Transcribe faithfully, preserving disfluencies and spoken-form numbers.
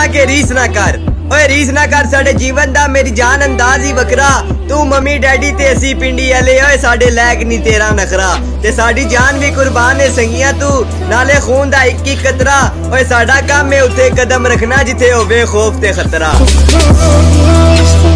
ना के रीस ना कर, ओए रीस ना कर साडे जीवन दा, मेरी जान अंदाज ही वकरा। तू मम्मी डैडी ते असी पिंडी वाले, ओए साडे लैक नहीं तेरा नखरा। ते साडी जान भी कुर्बान है संगिया तू, नाले खून दा इक इक कतरा। ओए साडा काम है उत्थे कदम रखना जिथे होवे खौफ ते खतरा।